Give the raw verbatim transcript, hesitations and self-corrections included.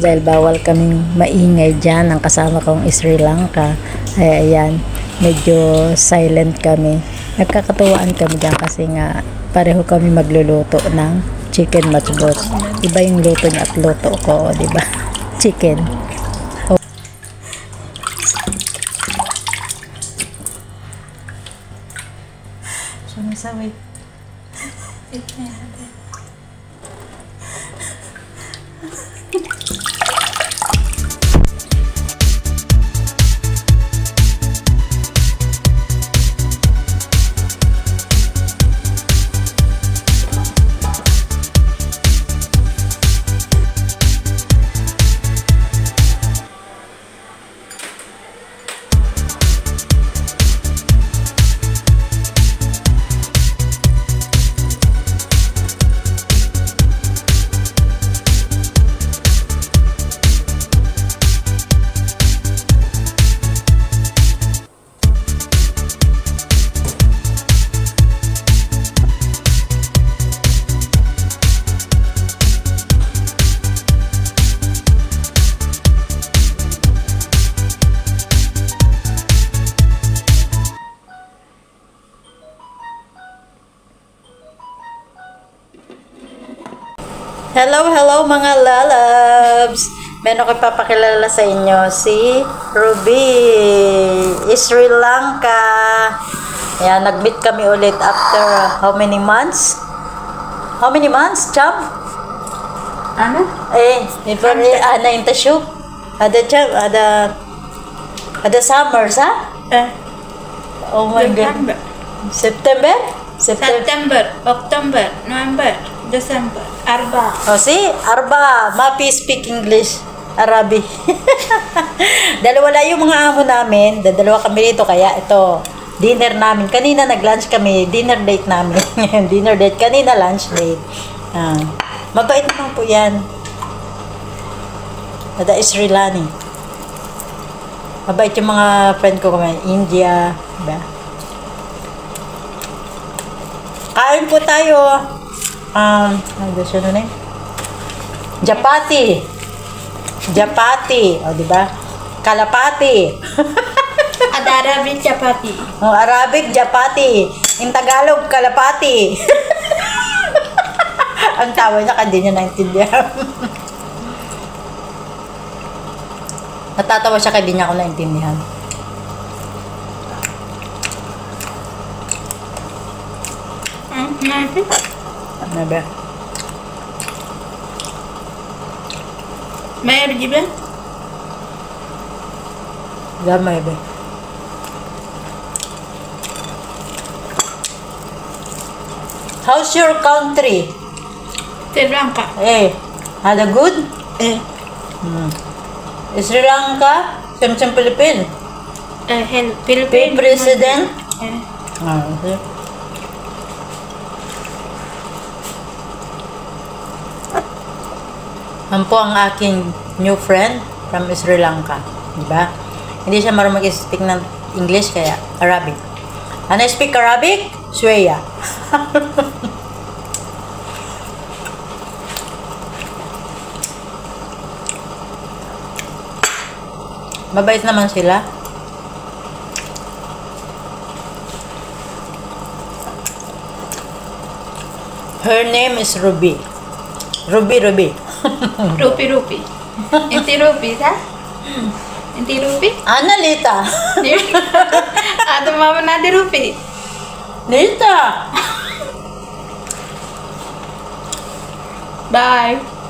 dahil bawal kaming maingay dyan. Ang kasama kong Sri Lanka. Ay ayan, medyo silent kami. Nagkakatuwaan kami dyan kasi nga pareho kami magluluto ng chicken matchbot. Iba yung luto niya at luto ko, di ba? Chicken. Oh. Sumisawit. Hello, hello mga lalabs! Meron ko papakilala sa inyo si Ruby, Sri Lanka. Ayan, nag-meet kami ulit after how many months? How many months, Cham? Ano? Eh, before eh, ana in Tashu. Ada Cham, ada ada summers, ha? Eh, Oh my God. September? September, October, November, December, Arba. Oh, si Arba, Mapi speak English, Arabi. Dalawa lang yung mga amo namin, dalawa kami dito, kaya ito, dinner namin. Kanina nag-lunch kami, dinner date namin. Dinner date, kanina lunch date. Ah, mabait naman po yan. Ada Sri Lani. Mabait yung mga friend ko kami, India, diba? Kain po tayo. Um, ano ba siya nun eh? Japati. Japati. O, diba? Kalapati. Ada Arabic chapati. O, Arabic, Japati. In Tagalog, Kalapati. Ang tawa niya, hindi niya naintindihan. Natatawa siya, hindi niya ako naintindihan. Nanti? Ano ba? Mayor juga? Gamay ba? How's your country? Sri Lanka. Eh, ada good? Eh, Hmm. Sri Lanka, Samsung Philippines. eh, hell, Pin Philippines. President. Eh, Ah, okay. Yan po ang aking new friend from Sri Lanka. Diba? Hindi siya marunong mag-speak ng English, kaya Arabic. And I speak Arabic? Sweya. Mabait naman sila. Her name is Ruby. Ruby, Ruby. Rupi Rupi. Inti Rupi, ha? Inti Rupi? Analita. Ada mama nadi Rupi. Nita. Bye.